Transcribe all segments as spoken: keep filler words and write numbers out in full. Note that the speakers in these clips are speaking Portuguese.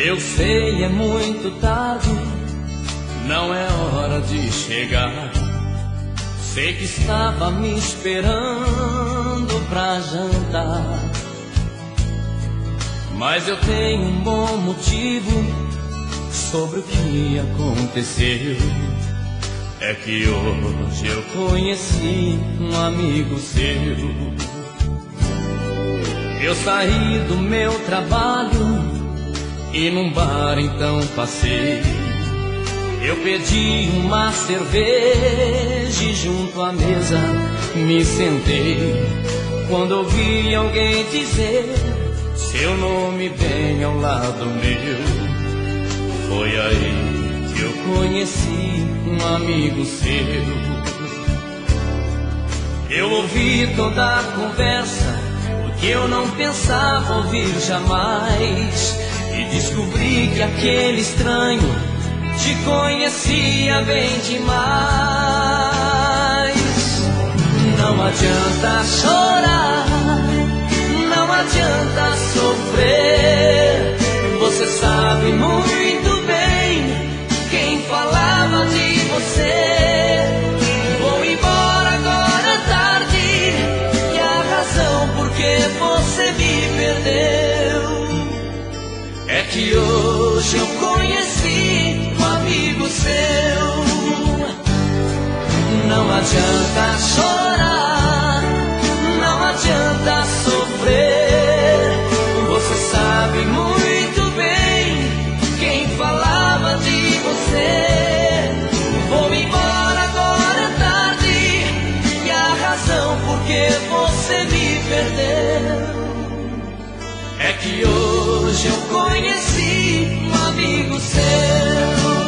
Eu sei, é muito tarde, não é hora de chegar. Sei que estava me esperando pra jantar, mas eu tenho um bom motivo sobre o que aconteceu. É que hoje eu conheci um amigo seu. Eu saí do meu trabalho e num bar então passei. Eu pedi uma cerveja e junto à mesa me sentei. Quando ouvi alguém dizer seu nome bem ao lado meu, foi aí que eu conheci um amigo seu. Eu ouvi toda a conversa, o que eu não pensava ouvir jamais, e descobri que aquele estranho te conhecia bem demais. Não adianta chorar, não adianta sofrer. Você sabe muito bem quem falava de você. Vou embora agora é tarde, e a razão por que você me perdeu é que hoje eu conheci um amigo seu. Não adianta chorar, não adianta sofrer. Você sabe muito bem quem falava de você. Vou embora agora é tarde, e a razão por que você me perdeu é que hoje eu conheci um amigo seu.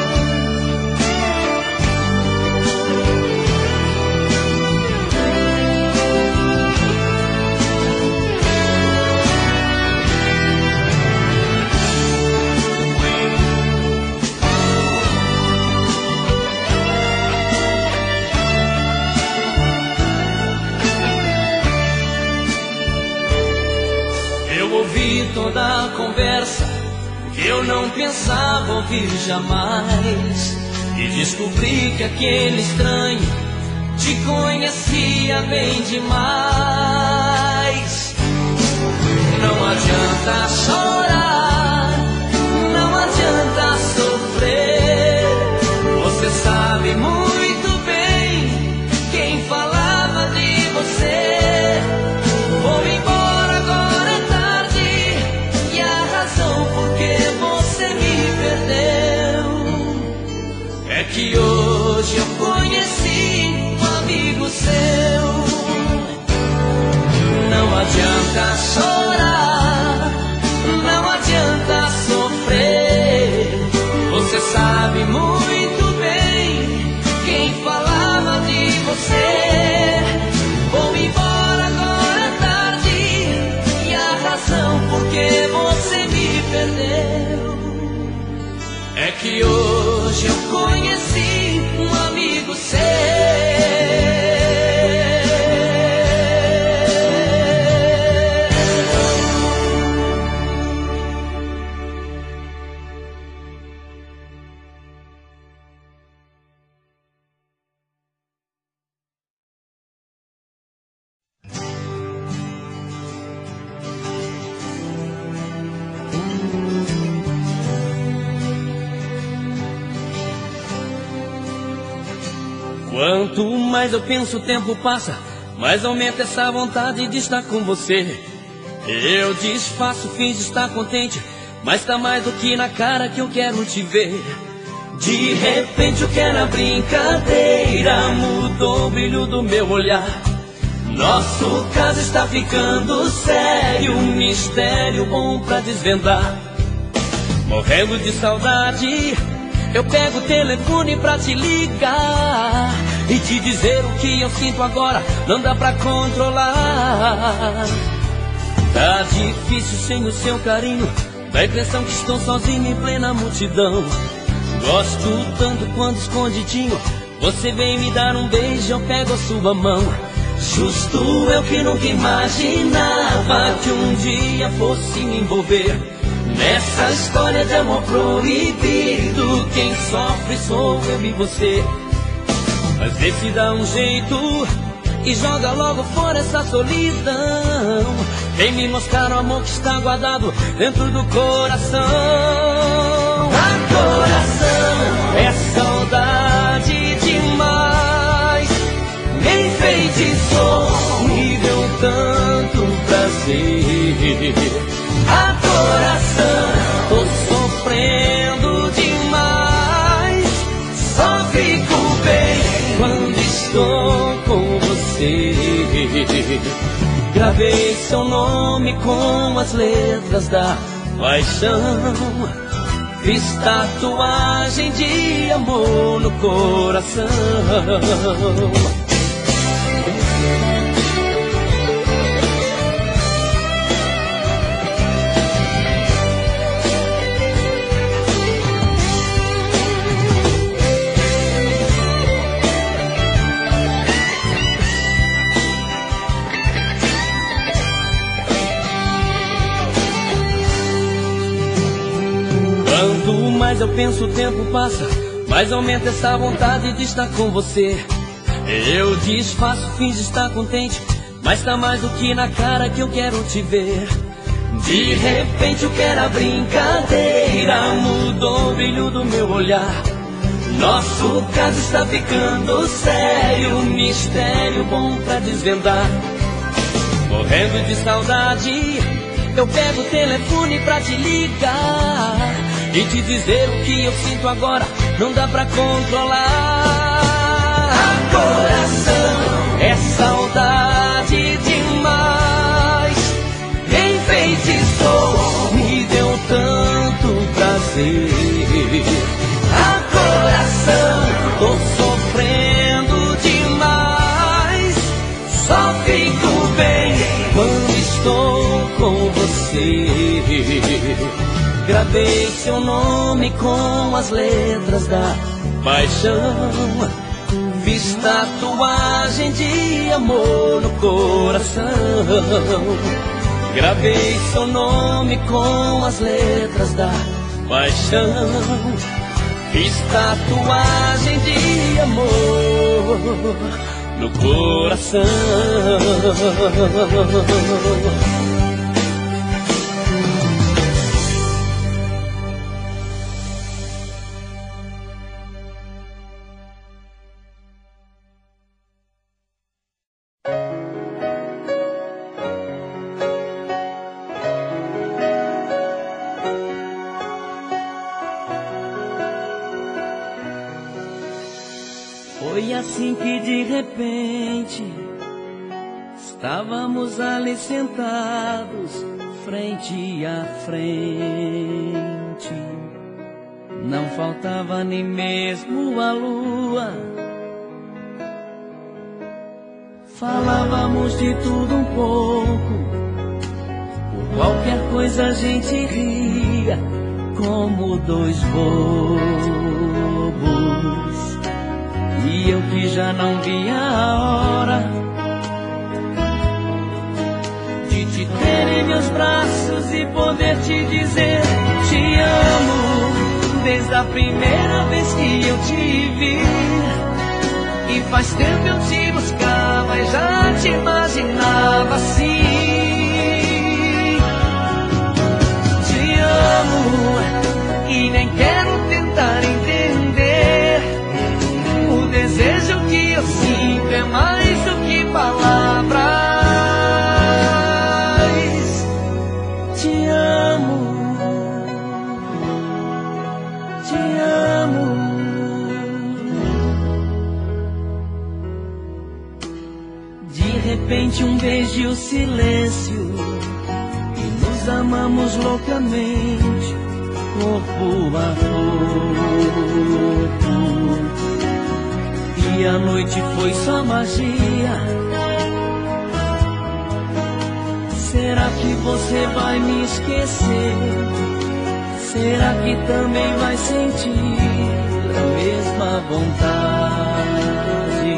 Ouvi toda a conversa que eu não pensava ouvir jamais, e descobri que aquele estranho te conhecia bem demais. Não adianta chorar, não adianta sofrer. Você sabe muito bem quem falava de você. Vou embora agora é tarde, e a razão por que você me perdeu é que hoje eu conheci um amigo seu. Não adianta chorar, não adianta sofrer. Você sabe muito bem quem falava de você. Vou embora agora é tarde, e a razão por que você me perdeu é que hoje eu conheci um amigo seu. Quanto mais eu penso, o tempo passa, mais aumenta essa vontade de estar com você. Eu disfarço, finjo estar contente, mas tá mais do que na cara que eu quero te ver. De repente o que era brincadeira mudou o brilho do meu olhar. Nosso caso está ficando sério, um mistério bom pra desvendar. Morrendo de saudade, eu pego o telefone pra te ligar e te dizer o que eu sinto agora, não dá pra controlar. Tá difícil sem o seu carinho, dá a impressão que estou sozinho em plena multidão. Gosto tanto quando escondidinho você vem me dar um beijo, eu pego a sua mão. Justo eu que nunca imaginava que um dia fosse me envolver Nessa história de amor proibido, quem sofre sou eu e você. Mas vê se dá um jeito e joga logo fora essa solidão. Vem me mostrar o amor que está guardado dentro do coração. Ah, coração, é saudade demais. Me enfeitiçou, me deu tanto prazer. Ah, coração, tô sofrendo demais. Só fico bem quando estou com você. Gravei seu nome com as letras da paixão. Fiz tatuagem de amor no coração. Quanto mais eu penso, o tempo passa, mais aumenta essa vontade de estar com você. Eu disfarço, finjo estar contente, mas tá mais do que na cara que eu quero te ver. De repente o que era brincadeira mudou o brilho do meu olhar. Nosso caso está ficando sério, mistério bom pra desvendar. Morrendo de saudade, eu pego o telefone pra te ligar e te dizer o que eu sinto agora, não dá pra controlar. Ah, coração, é saudade demais. Me enfeitiçou, me deu tanto prazer. Ah, coração, tô sofrendo demais. Só fico bem quando estou com você. Gravei seu nome com as letras da paixão. Fiz tatuagem de amor no coração. Gravei seu nome com as letras da paixão. Fiz tatuagem de amor no coração. Foi assim que de repente estávamos ali sentados frente a frente. Não faltava nem mesmo a lua. Falávamos de tudo um pouco. Por qualquer coisa a gente ria como dois bobos. E eu que já não via a hora de te ter em meus braços e poder te dizer te amo. Desde a primeira vez que eu te vi, e faz tempo eu te buscava e já te imaginava assim. Te amo e nem quero tentar entender. O desejo que eu sinto é mais do que palavras. Te amo, te amo. De repente um beijo e o silêncio, e nos amamos loucamente, corpo a corpo. E a noite foi só magia. Será que você vai me esquecer? Será que também vai sentir a mesma vontade?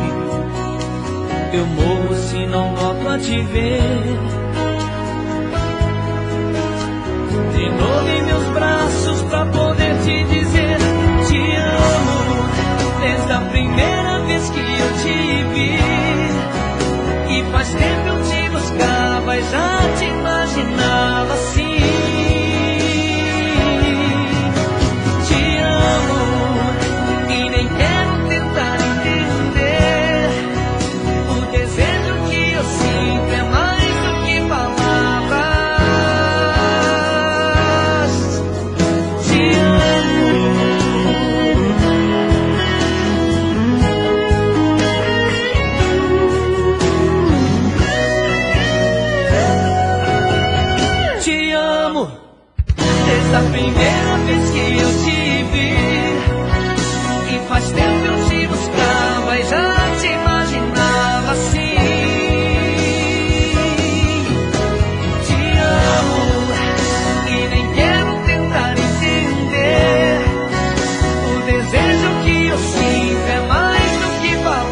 Eu morro se não volto a te ver de novo. desde a primeira vez que eu te vi. E faz tempo eu te buscava e já te imaginava assim. Te amo e nem quero tentar entender. O desejo que eu sinto é mais do que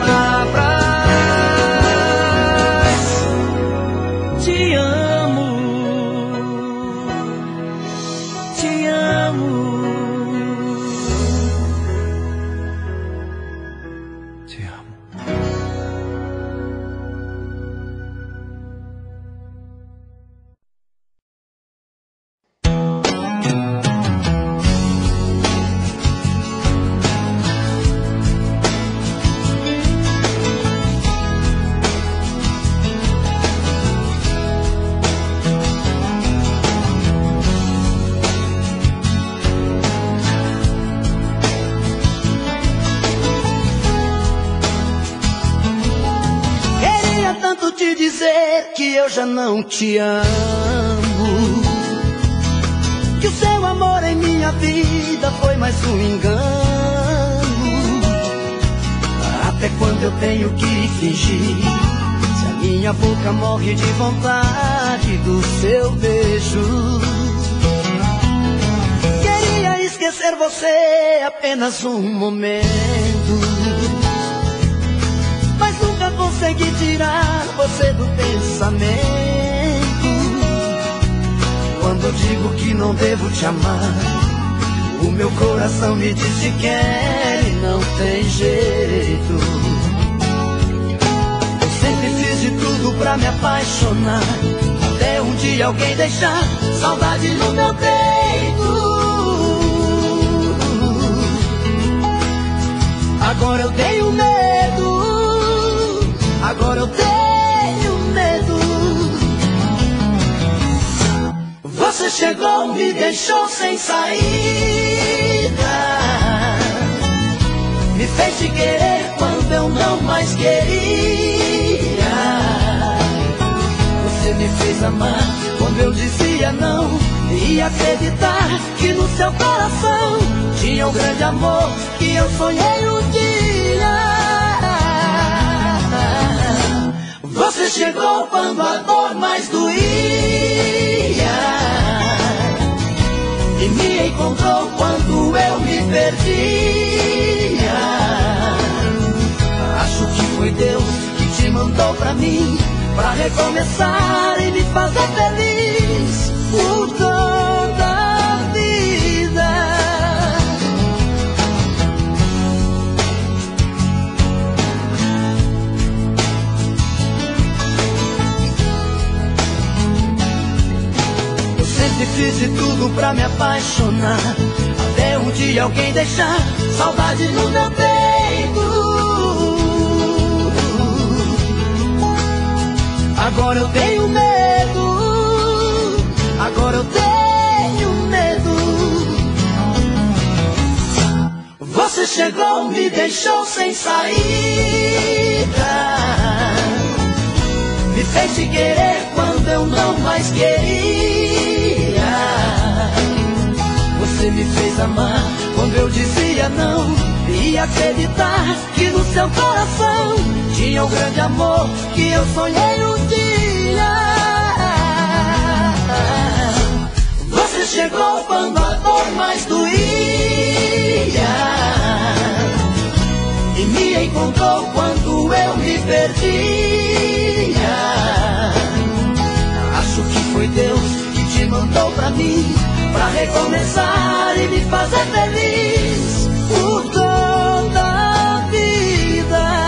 palavras. Te amo, te amo, te amo. Queria tanto te dizer que eu já não te amo, que o seu amor em minha vida foi mais um engano. Até quando eu tenho que fingir, se a minha boca morre de vontade do seu beijo? Queria esquecer você apenas um momento, mas nunca consegui tirar você do pensamento. Quando eu digo que não devo te amar, o meu coração me diz que quer e não tem jeito. Eu sempre fiz de tudo pra me apaixonar, até um dia alguém deixar saudade no meu peito. Agora eu tenho medo, agora eu tenho medo. Você chegou, me deixou sem saída, me fez te querer quando eu não mais queria. Você me fez amar quando eu dizia não, e acreditar que no seu coração tinha um grande amor que eu sonhei um dia. Você chegou quando a dor mais doía e me encontrou quando eu me perdia. Acho que foi Deus que te mandou pra mim, pra recomeçar e me fazer feliz por toda a vida. Eu sempre fiz de tudo pra me apaixonar, até um dia alguém deixar saudade no meu peito. Agora eu tenho medo, agora eu tenho medo. Você chegou, me deixou sem saída, me fez te querer quando eu não mais queria. Você me fez amar quando eu dizia não, e acreditar que no seu coração tinha um grande amor que eu sonhei um dia. Você chegou quando a dor mais doía e me encontrou quando eu me perdia. Acho que foi Deus que te mandou pra mim, pra recomeçar e me fazer feliz por toda a vida.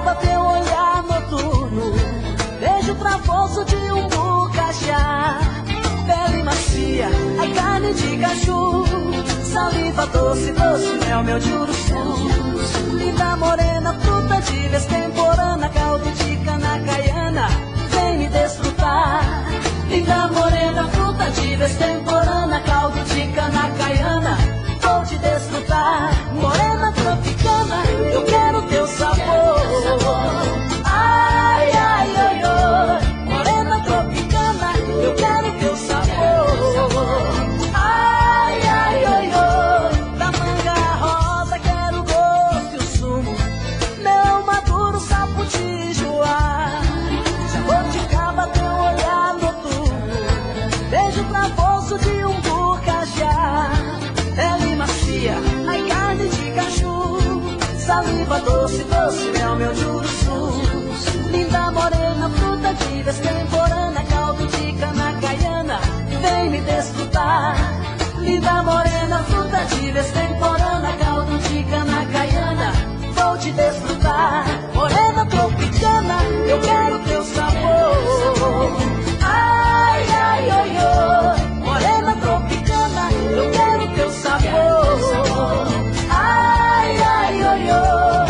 acaba teu olhar noturno, beijo travoso de um bucajá, pele macia, a carne de caju, saliva doce, doce, mel, meu juruçu, linda morena, fruta de vez temporana, caldo de cana caiana, vem me desfrutar. Linda morena, fruta de vez temporana, caldo de cana caiana, vou te desfrutar. Morena tropicana, eu quero teu sabor. Ai, ai, ai, ai. Morena tropicana, eu quero teu sabor. Ai, ai, ai, ai. Da manga rosa quero o gosto e o sumo, mel maduro, sapo de joá, jabuticaba teu olhar noturno, beijo travoso de um bucajá, pele macia, ai carne de caju, saliva doce, doce, mel, meu juruçu, linda morena, fruta de vez temporana, caldo de cana caiana, vem me desfrutar. Linda morena, fruta de vez temporana, caldo de cana caiana, vou te desfrutar. Morena tropicana, eu quero teu sabor. Ai, ai, ai, ai. Morena tropicana, eu quero teu sabor. Ai, ai, ai, ai.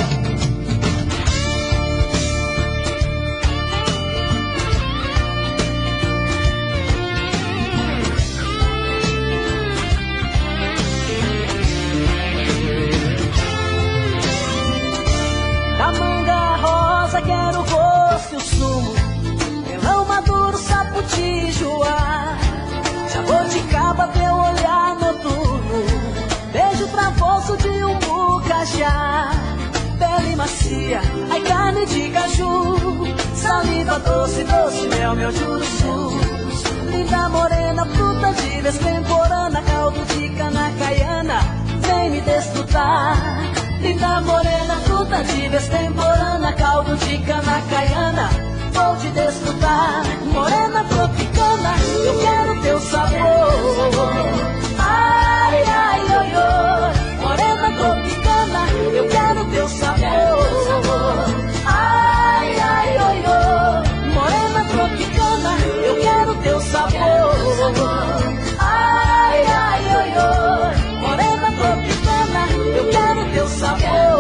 Da manga rosa quero o gosto e o sumo, melão maduro, sapo de joá, jabuticaba teu olhar noturno, beijo travoso de um bucajá, pele macia, ai carne de caju, saliva doce, doce, mel, meu juruçu, linda morena, fruta de vez temporana, caldo de cana caiana, vem me desfrutar. Linda morena, fruta de vez temporana, caldo de cana caiana, vou te desfrutar. Morena tropicana, eu quero teu sabor. Ai, ai, ai, ai. Morena tropicana, eu quero teu sabor. Ai, ai, ai, ai. Morena tropicana, eu quero teu sabor. Ai, ai, ai, ai. Morena tropicana, eu quero teu sabor.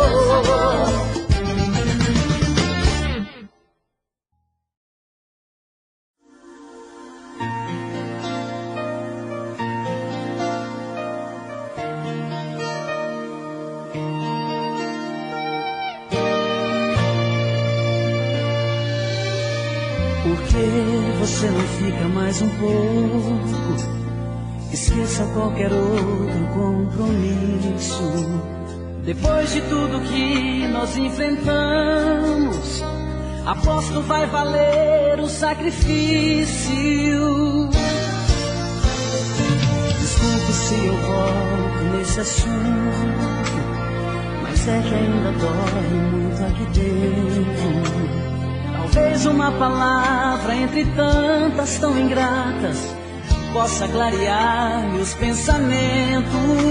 Por que você não fica mais um pouco? Esqueça qualquer outro compromisso. Depois de tudo que nós enfrentamos, aposto vai valer o sacrifício. Desculpe se eu volto nesse assunto, mas é que ainda dói muito aqui dentro. Talvez uma palavra entre tantas tão ingratas possa clarear meus pensamentos.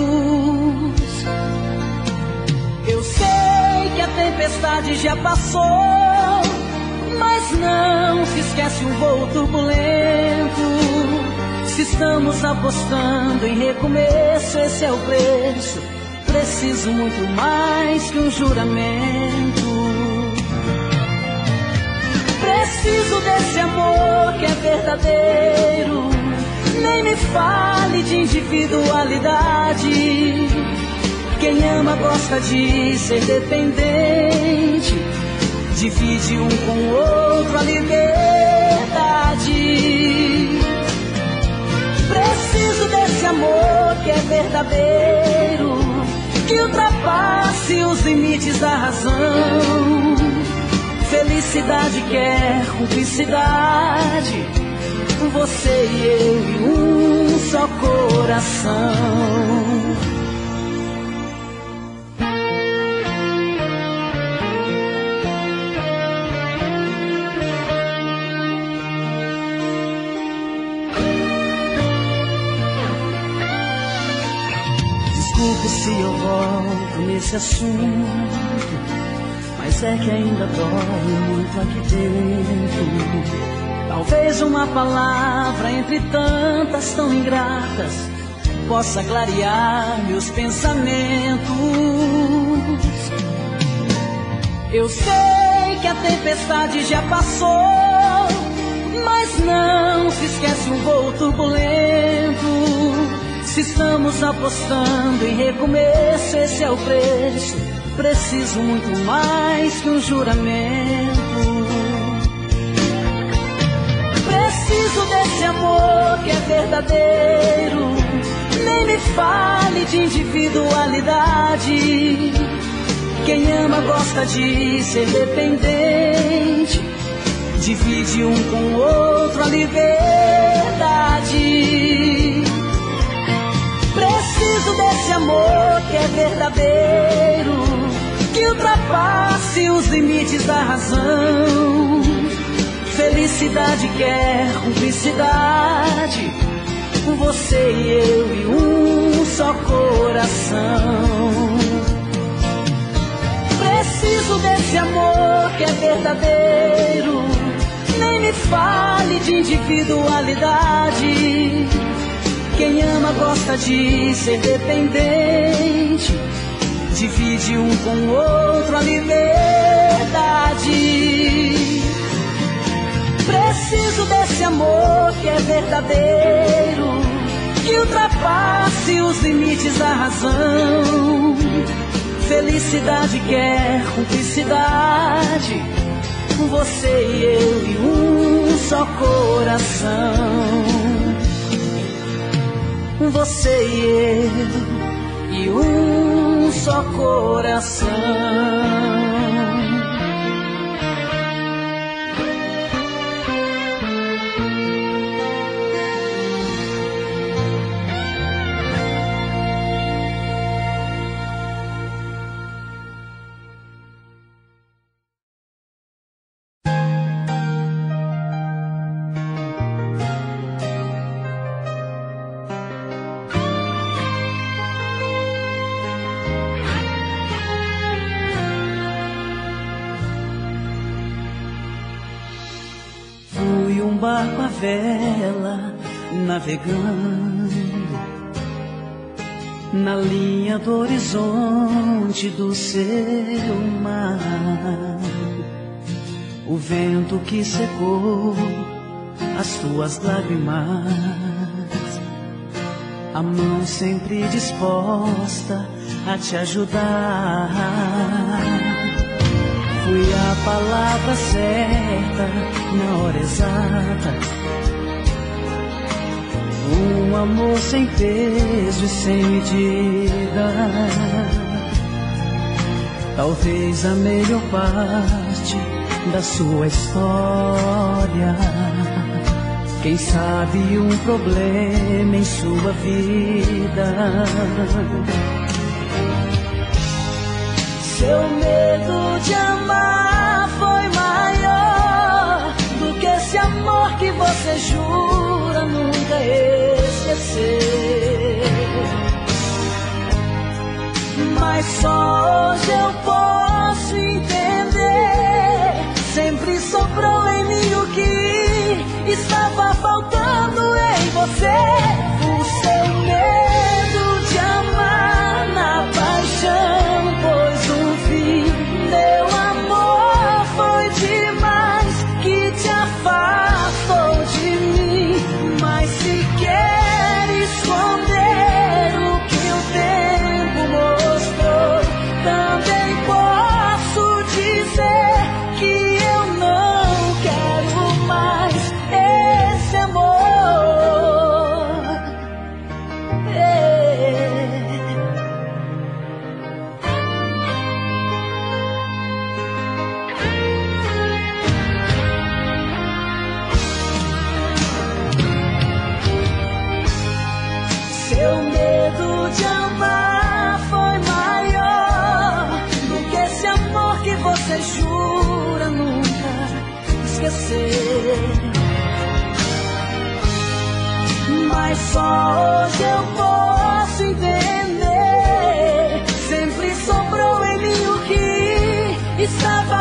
Eu sei que a tempestade já passou, mas não se esquece um voo turbulento. Se estamos apostando em recomeço, esse é o preço. Preciso muito mais que um juramento. Preciso desse amor que é verdadeiro. Nem me fale de individualidade. Quem ama gosta de ser dependente, divide um com o outro a liberdade. Preciso desse amor que é verdadeiro, que ultrapasse os limites da razão. Felicidade quer cumplicidade, você e eu e um só coração. Desculpe se eu volto nesse assunto, mas mas é que ainda dói muito aqui dentro. Talvez uma palavra entre tantas tão ingratas possa clarear meus pensamentos. Eu sei que a tempestade já passou, mas não se esquece um voo turbulento. Se estamos apostando em recomeço, esse é o preço. Preciso muito mais que um juramento. Preciso desse amor que é verdadeiro. Nem me fale de individualidade. Quem ama gosta de ser dependente. Divide um com o outro a liberdade. Preciso desse amor que é verdadeiro, que ultrapasse os limites da razão. Felicidade quer cumplicidade, você e eu e um só coração. Preciso desse amor que é verdadeiro. Nem me fale de individualidade. Quem ama gosta de ser dependente. Divide um com o outro a liberdade. Preciso desse amor que é verdadeiro, que ultrapasse os limites da razão. Felicidade quer cumplicidade, você e eu e um só coração. Você e eu e um só coração. Barco à vela, navegando na linha do horizonte do seu mar. O vento que secou as tuas lágrimas, a mão sempre disposta a te ajudar. Fui a palavra certa na hora exata. Um amor sem peso e sem medida. Talvez a melhor parte da sua história. Quem sabe um problema em sua vida. Seu medo de amar foi maior do que esse amor que você jura nunca esquecer. Mas só hoje eu posso entender. Sempre sobrou em mim o que estava faltando em você. O seu medo de amar na paixão. Pois no fim, meu amor foi demais, que te afastou de mim. Mas se quer esconder o que o tempo mostrou, também posso dizer que eu não quero mais esse amor. Ei. Seu medo de amar foi maior do que esse amor que você jura nunca esquecer. Mas só hoje eu posso entender. Sempre sobrou em mim o que estava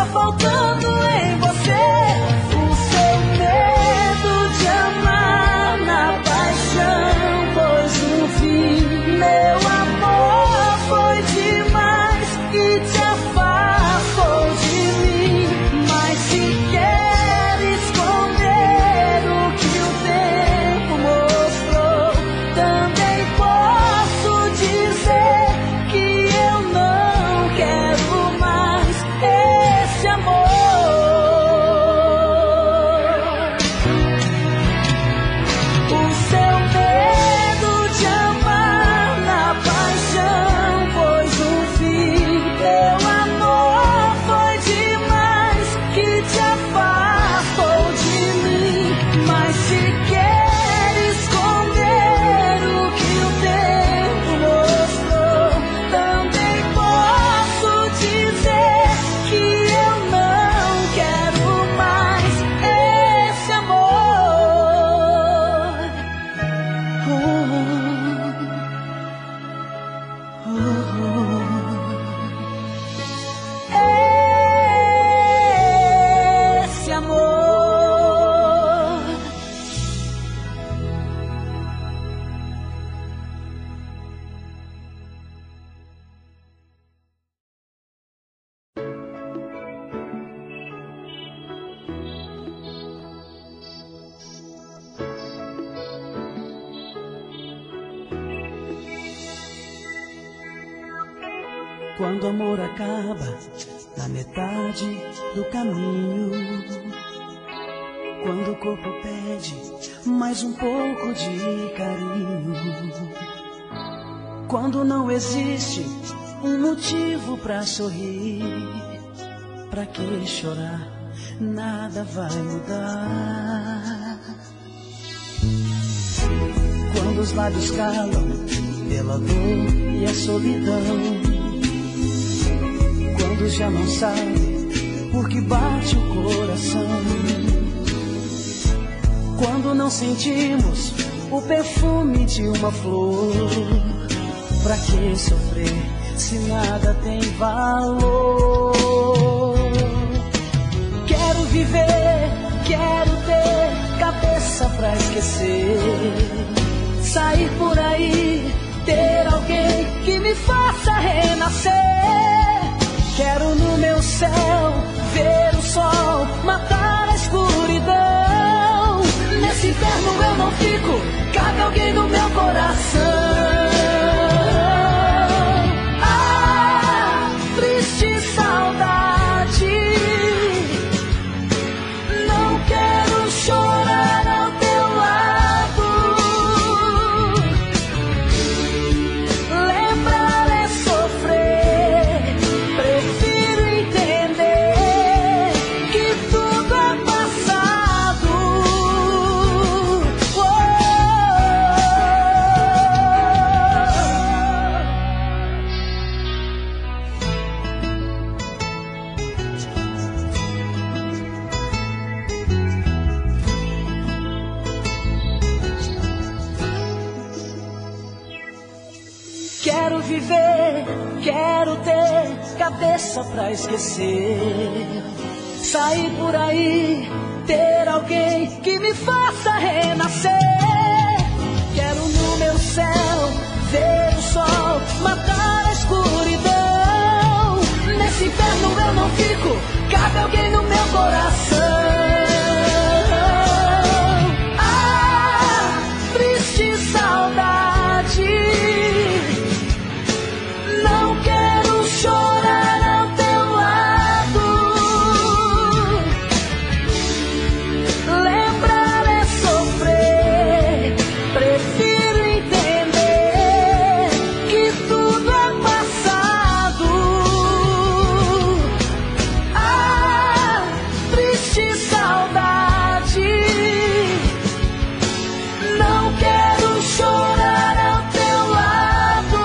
Quando o amor acaba na metade do caminho, quando o corpo pede mais um pouco de carinho, quando não existe um motivo pra sorrir, pra que chorar? Nada vai mudar. Quando os lábios calam pela dor e a solidão, quando já não sabe por que bate o coração, quando não sentimos o perfume de uma flor, pra que sofrer se nada tem valor? Quero viver, quero ter cabeça pra esquecer, sair por aí, ter alguém que me faça renascer. Quero no meu céu ver o sol, matar a escuridão. Nesse inferno eu não fico, cabe alguém no meu coração. Ah, triste saudade, não quero chorar ao teu lado. Lembrar é sofrer, prefiro entender que tudo é passado. Oh, quero viver, quero ter cabeça pra esquecer, sair por aí, ter alguém que me faça renascer. Quero no meu céu ver o sol, matar a escuridão. Nesse inferno eu não fico, cabe alguém no meu coração. Ah, triste saudade, não quero chorar ao teu lado. Lembrar é sofrer, prefiro entender que tudo é passado. Ah, triste saudade, não quero chorar ao teu lado.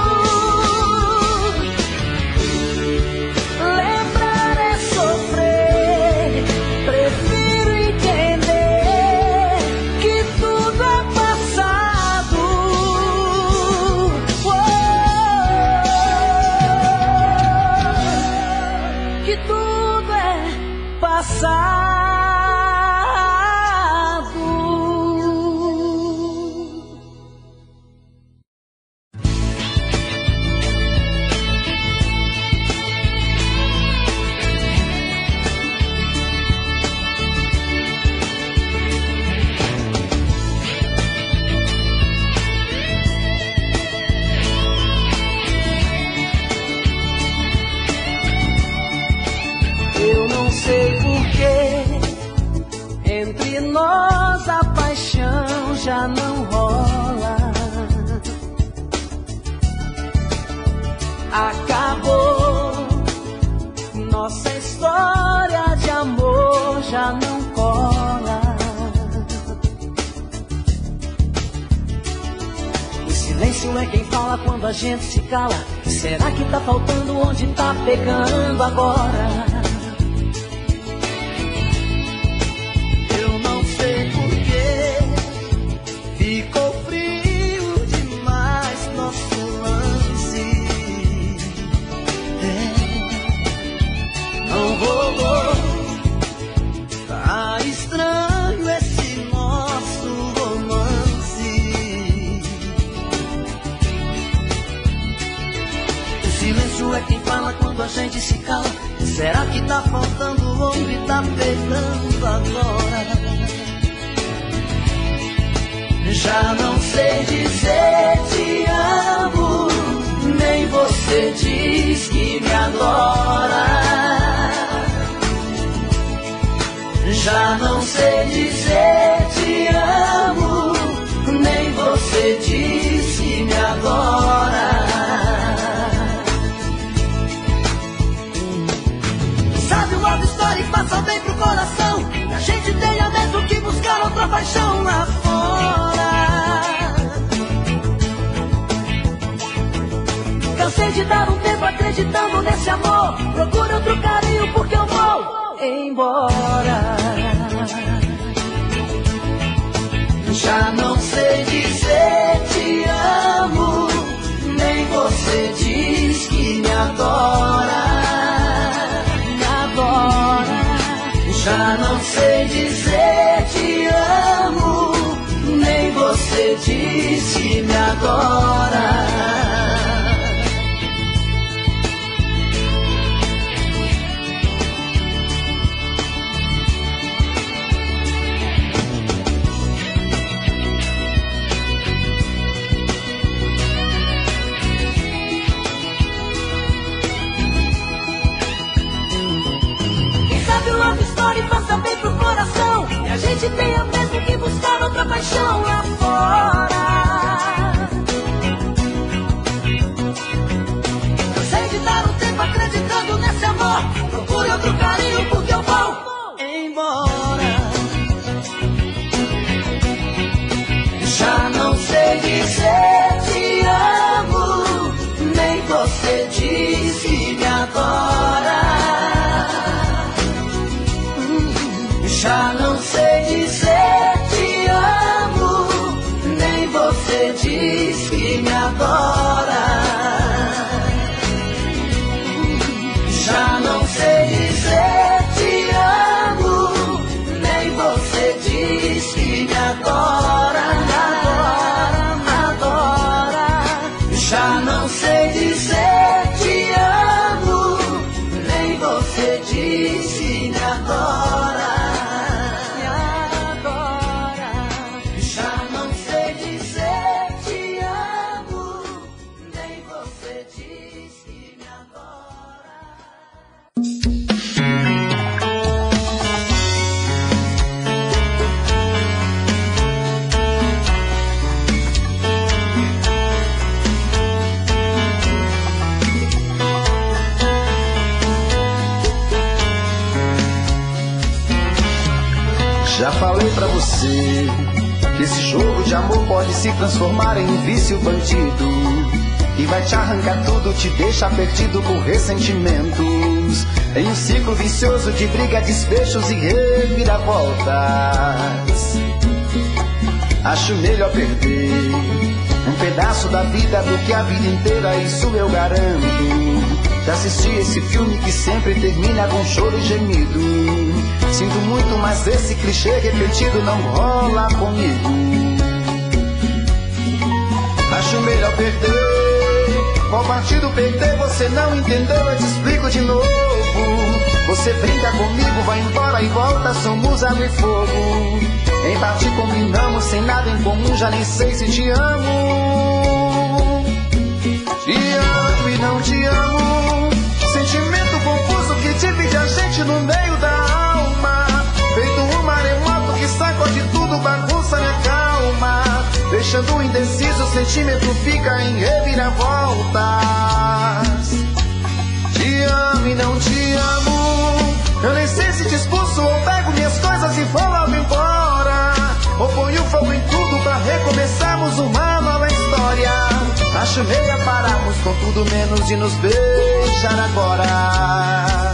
Lembrar é sofrer, prefiro entender que tudo é passado. Oh, que tudo é passado. Eu não sei porquê, entre nós a paixão já não rola. Acabou, nossa história de amor já não cola. O silêncio é quem fala quando a gente se cala. Será que tá faltando onde tá pegando agora? Eu não sei porquê, ficou frio demais nosso lance. É, não rolou, tá estranho esse nosso romance. O silêncio é quem fala quando a gente se cala. Será que tá faltando onde tá pegando agora? Já não sei dizer te amo, nem você diz que me adora. Já não sei dizer te amo, nem você diz que me adora. Sabe uma história que passa bem pro coração, e a gente tenha mesmo que buscar outra paixão lá fora. Cansei de dar um tempo acreditando nesse amor, procuro outro carinho porque eu vou embora. Já não sei dizer te amo, nem você diz que me adora. Me adora. Já não sei dizer te amo, nem você diz que me adora. E passa bem pro coração, e a gente tenha mesmo que buscar outra paixão lá fora. Cansei de dar um tempo acreditando nesse amor, procure outro carinho porque eu vou embora. Já não sei dizer te amo, nem você diz que me adora. Já não sei dizer te amo, nem você diz que me adora. Já não sei dizer te amo, nem você diz que me adora. Me adora, já não sei dizer te amo, nem você diz que me adora. Já falei pra você que esse jogo de amor pode se transformar em um vício bandido, que vai te arrancar tudo, te deixar perdido por ressentimentos, em um ciclo vicioso de briga, desfechos e reviravoltas. Acho melhor perder um pedaço da vida do que a vida inteira, isso eu garanto. Já assisti esse filme que sempre termina com choro e gemido. Sinto muito, mas esse clichê repetido não rola comigo. Acho melhor perder. Qual partido perder? Você não entendeu, eu te explico de novo. Você brinca comigo, vai embora e volta, somos água e fogo. Em parte combinamos, sem nada em comum, já nem sei se te amo. Te amo e não te amo, sentimento confuso que divide a gente no meio da alma. Feito um maremoto que sacode tudo, bagunça minha calma, deixando indeciso, o sentimento fica em reviravoltas. Te amo e não te amo, eu nem sei se te expulso ou pego minhas coisas e vou logo embora, ou ponho fogo em tudo pra recomeçarmos uma nova história. Acho melhor pararmos com tudo menos de nos beijar agora.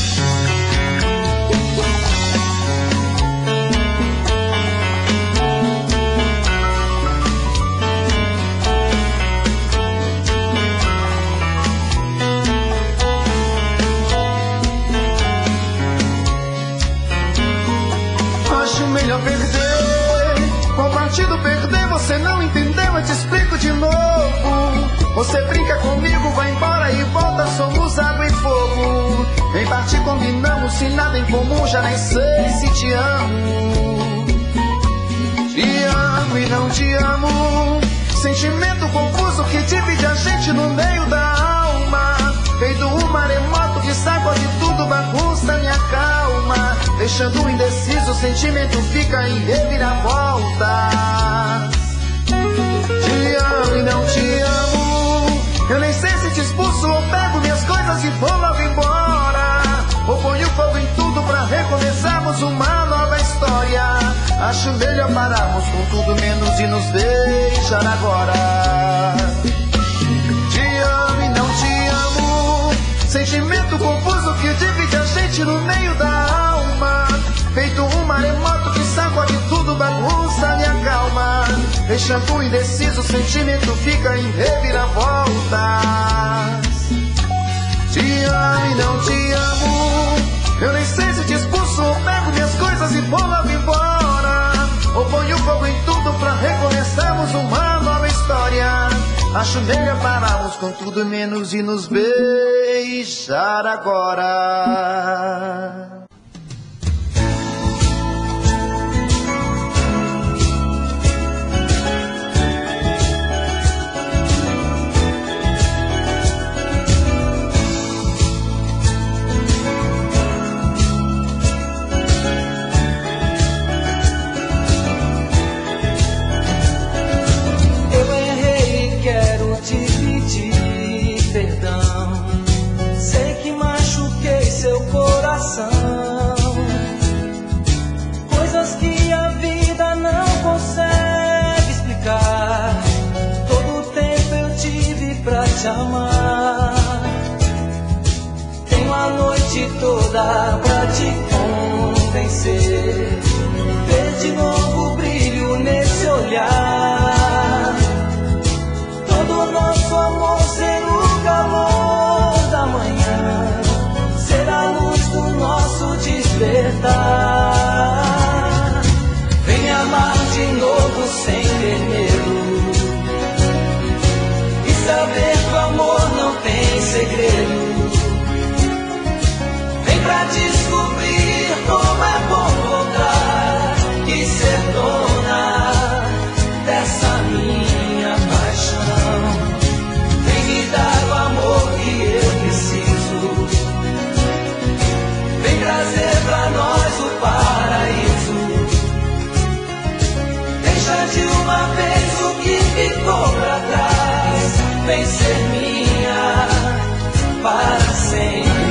Acho melhor perder. Qual partido perder? Você não entendeu, eu te explico de novo. Você brinca comigo, vai embora e volta, somos água e fogo. Em parte combinamos, se nada em comum, já nem sei se te amo. Te amo e não te amo, sentimento confuso que divide a gente no meio da alma. deixando indeciso, o sentimento fica em reviravolta. Te amo e não te amo, eu nem sei se te expulso ou pego minhas coisas e vou logo embora, ou ponho fogo em tudo pra recomeçarmos uma nova história. Acho melhor pararmos com tudo menos e nos deixar agora. Te amo e não te amo, sentimento confuso que divide a gente no meio da alma, feito um maremoto que sacode tudo, bagunça minha calma, deixando indeciso, o sentimento fica em reviravoltas. Te amo e não te amo, eu nem sei se te expulso ou pego minhas coisas e vou logo embora, ou ponho fogo em tudo pra recomeçarmos uma nova história. Acho melhor pararmos com tudo menos e nos beijar agora. Coisas que a vida não consegue explicar. Todo o tempo eu tive pra te amar. Tenho a noite toda pra te convencer, ver de novo o brilho nesse olhar. Todo o nosso amor ser o calor da manhã, ser a luz do nosso despertar. Vem me amar de novo sem ter medo, e saber que o amor não tem segredo. Vem pra descobrir como é bom voltar e ser dona dessa minha paixão. Vem me dar o amor que eu preciso, vem trazer pra nós o paraíso. Deixa de uma vez o que ficou pra trás, vem ser minha para sempre.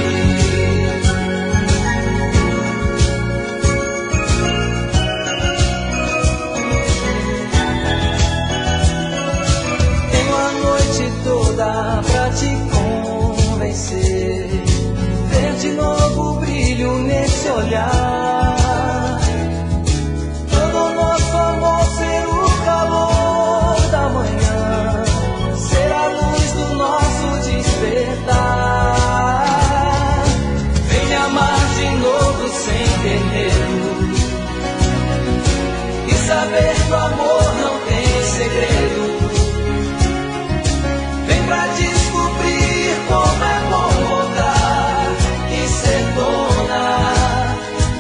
Tenho a noite toda pra te convencer, ver de novo o brilho nesse olhar. Todo o nosso amor ser o calor da manhã, ser a luz do nosso despertar. Vem me amar de novo sem ter medo, e saber que o amor não tem segredo. Vem pra descobrir como é bom voltar e ser dona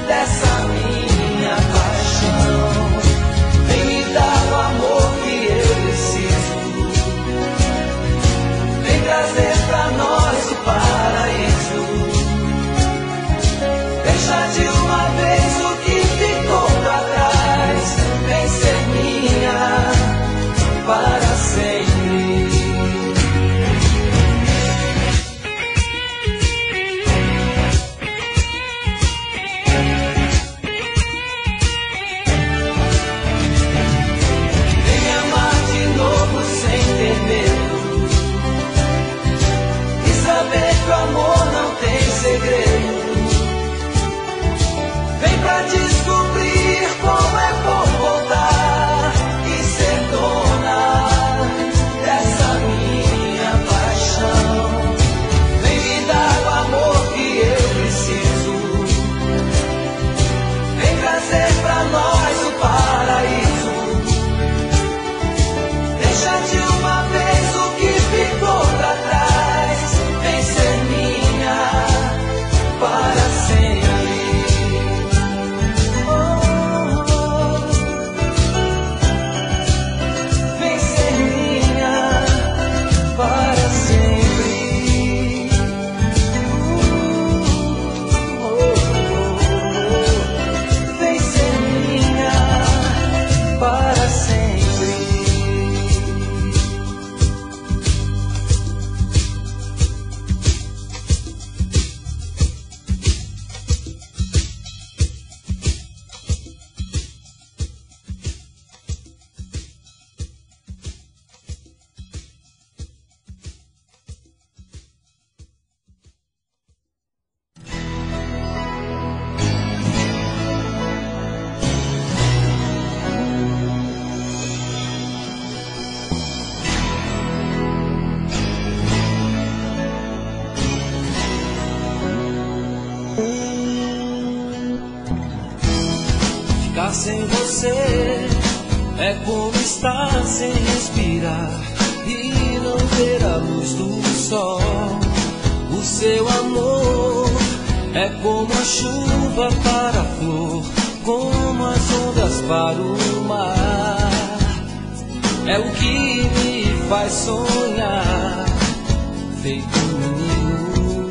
Ficar sem você é como estar sem respirar e não ver a luz do sol. O seu amor é como a chuva para a flor, como as ondas para o mar. É o que me faz sonhar, feito um menino.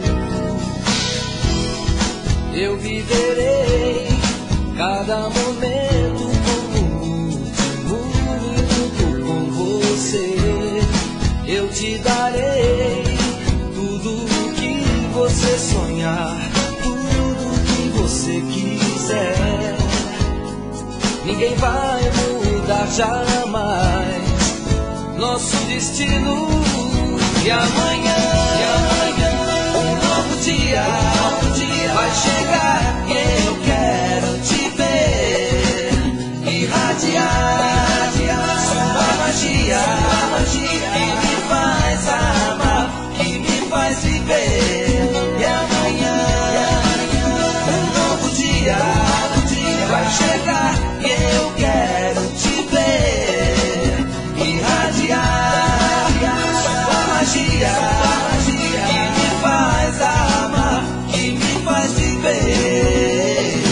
Eu viverei cada momento como o último minuto com você. Eu te darei tudo o que você sonhar, tudo o que você quiser. Ninguém vai mudar jamais nosso destino. E amanhã, e amanhã um novo dia, um novo dia vai chegar e eu quero te ver irradiar, irradiar sua magia, sua magia que me faz amar, que me faz viver. E amanhã, e amanhã um novo dia, um novo dia vai chegar e eu quero te ver irradiar, irradiar sua magia, sua magia que me faz amar, que me faz viver.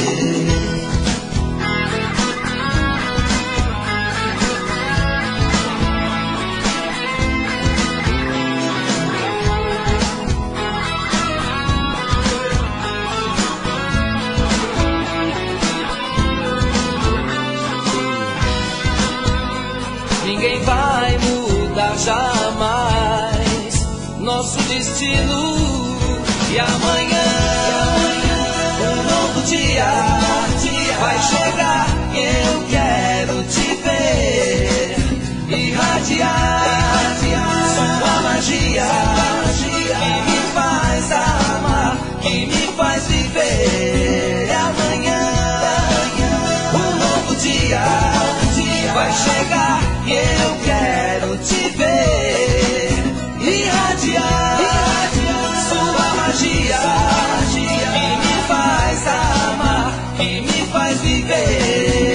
Ninguém vai mudar jamais nosso destino. E amanhã, um novo dia vai chegar e eu quero te ver irradiar, sua magia que me faz amar, que me faz viver. E amanhã, um novo dia vai chegar e eu quero te ver irradiar, irradiar sua magia, magia que me faz amar, que me faz viver.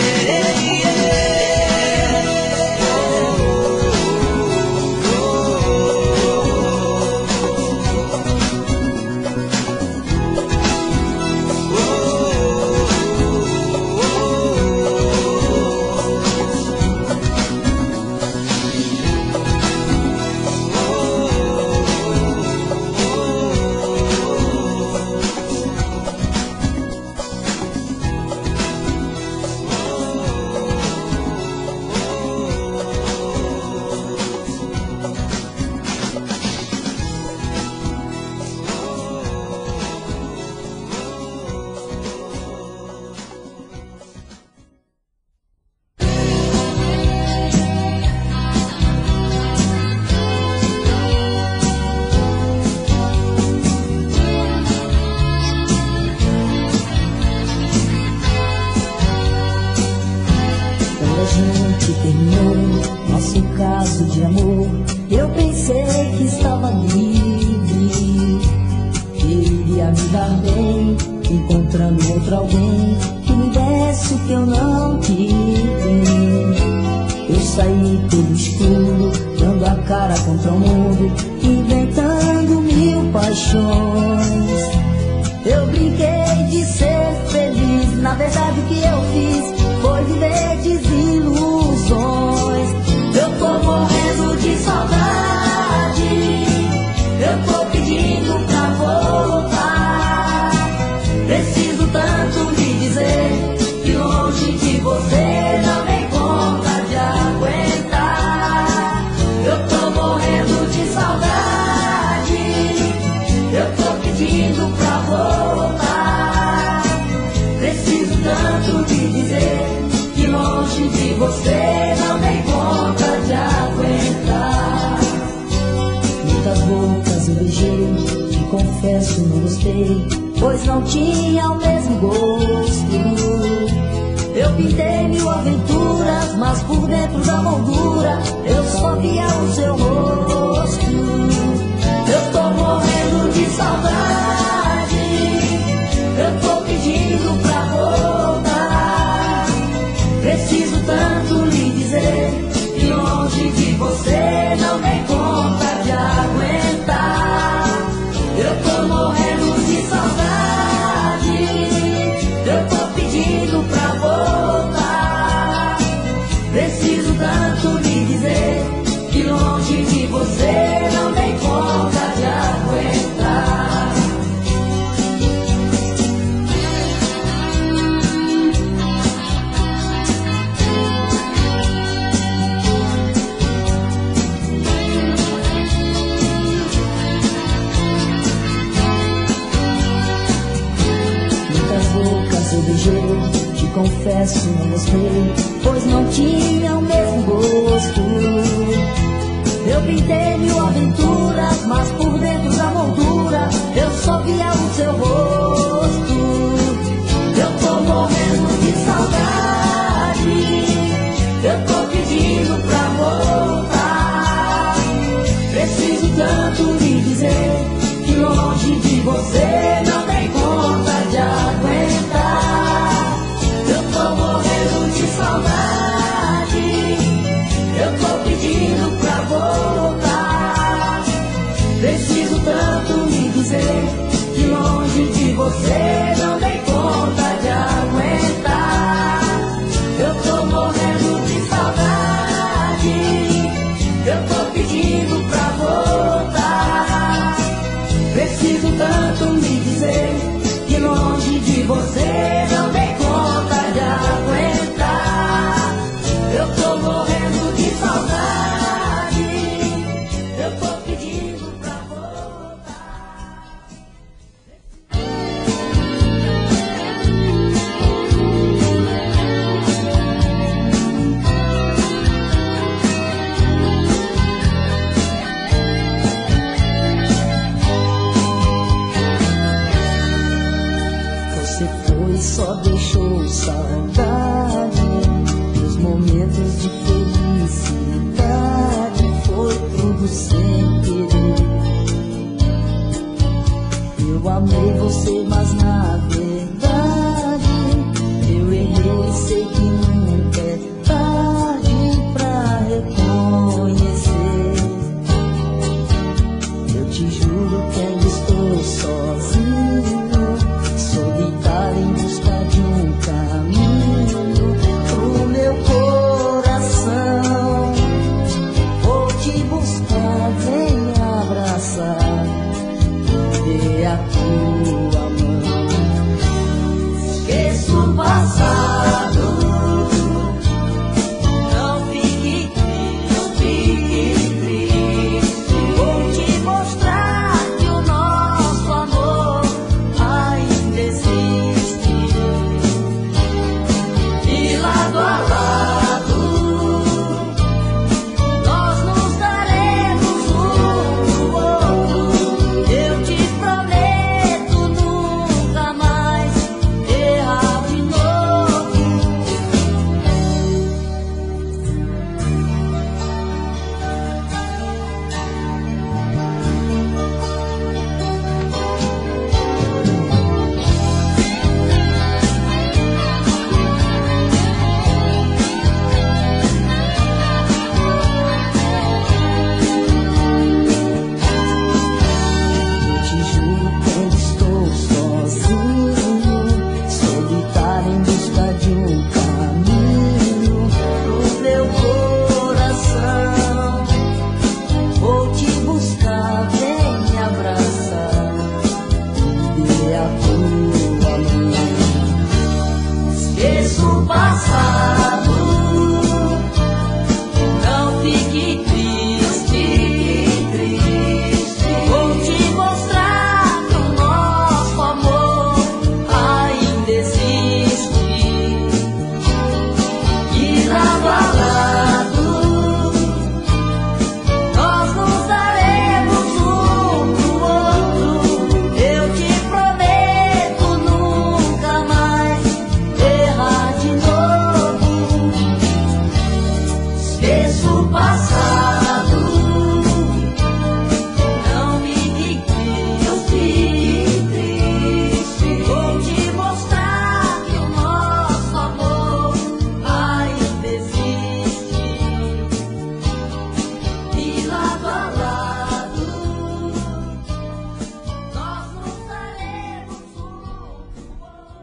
Pois não tinha o mesmo gosto. Eu pintei mil aventuras, mas por dentro da moldura eu só via o seu rosto. Eu tô morrendo de saudade, confesso, não gostei, pois não tinha o mesmo gosto. Eu pintei mil aventuras, mas por dentro da moldura eu só via o seu rosto. Eu tô morrendo de saudade, eu tô pedindo pra voltar. Preciso tanto lhe dizer que longe de você não tem conta de aguentar. Eu tô morrendo de saudade, eu tô pedindo pra voltar. Preciso tanto lhe dizer que longe de você não tem conta de aguentar. Eu tô morrendo de saudade, eu tô pedindo pra voltar. Preciso tanto lhe dizer que longe de você não tem conta de aguentar. Eu tô morrendo de saudade, eu tô pedindo pra voltar. Você foi e só deixou saudade. Os momentos de felicidade foi tudo sem querer. Eu amei você, mas na verdade eu errei, sei que nunca é tarde pra reconhecer. Eu te juro que ainda estou sozinho, solitário em busca de um caminho pro meu coração. Vou te buscar, vem me abraçar, dê a tua mão. Esqueça o passado, não fique triste, não fique triste. Vou te mostrar que o nosso amor ainda existe. E lado a lado nós nos daremos um pro outro. Eu te prometo nunca mais errar de novo. Eu te juro que ainda estou sozinho, solitário em busca de um caminho pro meu coração. Vou te buscar, vem me abraçar, dê a tua mão. Esqueça o passado, não fique triste, triste. Vou te mostrar que o nosso amor ainda existe. E lado a lado nós nos daremos um pro outro. Eu te prometo nunca mais errar de novo. Esqueça o passado, não fique triste. Vou te mostrar que o nosso amor ainda existe. E lado a lado nós nos daremos um pro outro.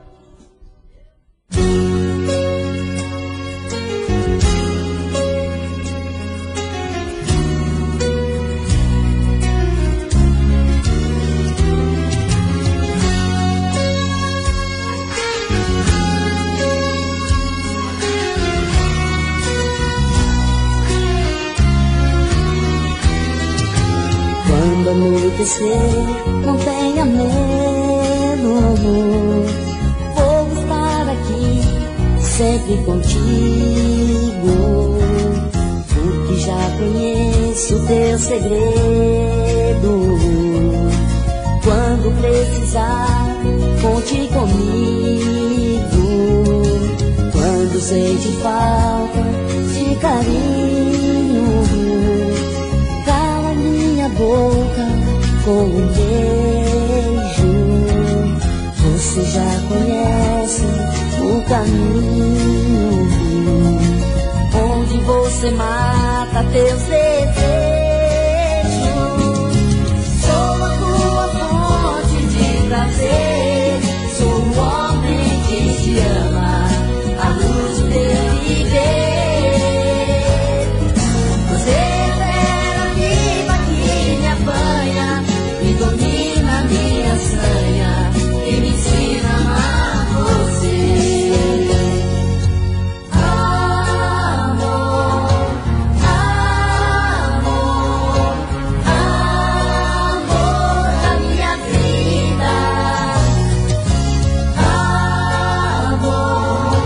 Quando anoitecer, não tenha medo, vou estar aqui sempre contigo, porque já conheço o teu segredo. Quando precisar, conte comigo. Quando sente falta de carinho, cala minha boca com um beijo. Você já conhece o caminho, onde você mata teus desejos. Sou a tua fonte de prazer, sou o homem que te ama, a luz do teu viver. Você é a viva que me apanha, me domina minha sanha e me ensina a amar você. Amor, amor, amor da minha vida. Amor,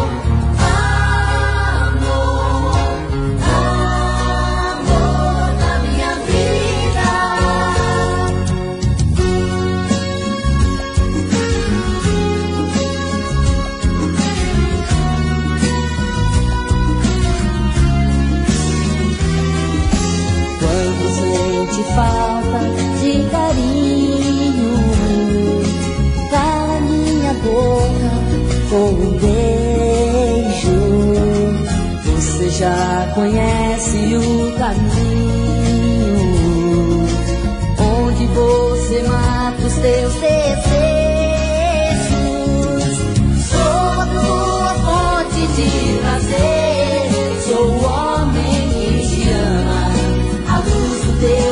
amor, amor da minha vida. Quando sente falta de carinho, cala minha boca com um beijo. Você já conhece o caminho, onde você mata os teus desejos. Sou a tua fonte de prazer, sou o homem que te ama, a luz do teu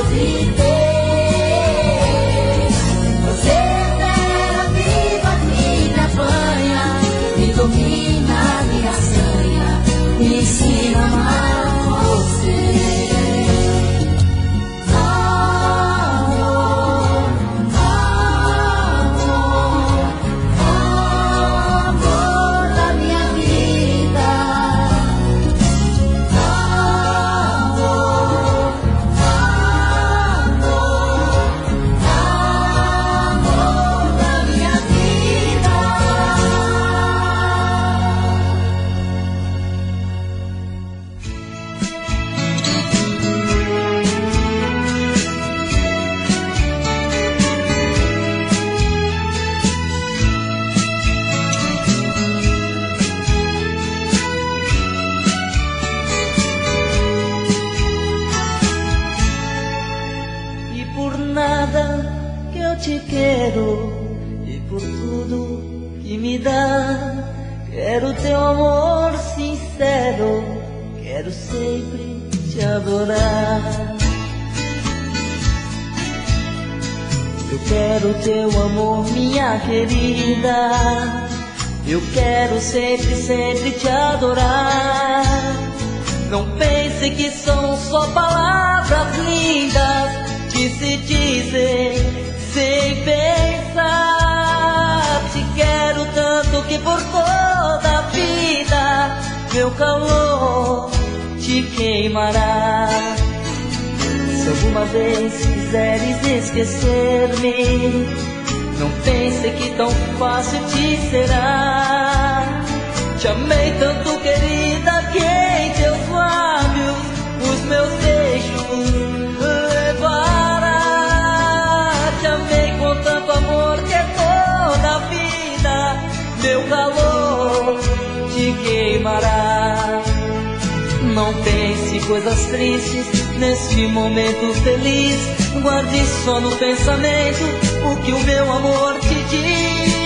viver. Você é a viva que me apanha, me domina minha sanha, me ensina a amar você. Amor, amor, amor da minha vida. Amor, amor, amor da minha vida. E por nada que eu te quero, e por tudo que me dá, quero teu amor sincero, quero sempre te adorar. Eu quero teu amor, minha querida, eu quero sempre, sempre te adorar. Não pense que são só palavras lindas que se dizem sem pensar. Te quero tanto que por toda a vida meu calor te queimará. Se alguma vez quiseres esquecer-me, não pense que tão fácil te será. Te amei tanto, querida, que em teus lábios os meus beijos levará. Te amei com tanto amor que toda a vida meu calor te queimará. Não pense coisas tristes neste momento feliz, guarde só no pensamento o que o meu amor te diz.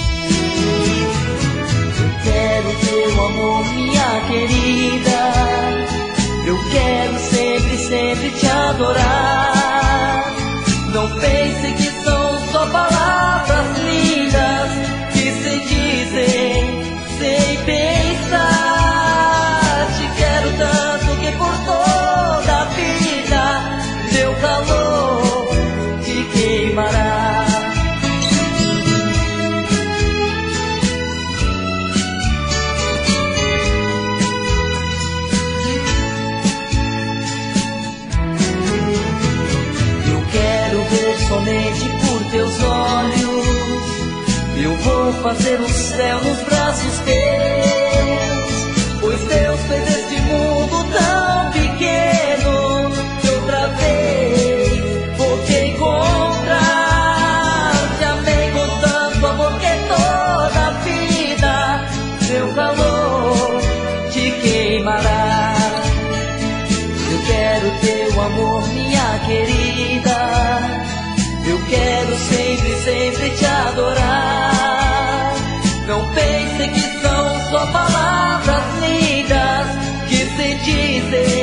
Eu quero teu amor, minha querida, eu quero sempre, sempre te adorar. Não pense que são só palavras lindas que se dizem sem pensar. Te quero tanto que por toda a vida meu calor te queimará. eu vou fazer um céu nos braços teus, pois Deus fez este mundo tão pequeno que outra vez vou te encontrar. Te amei com tanto amor que toda a vida seu calor te queimará. Eu quero teu amor, minha querida, eu quero sempre, sempre te adorar. Não pense que são só palavras lindas que se dizem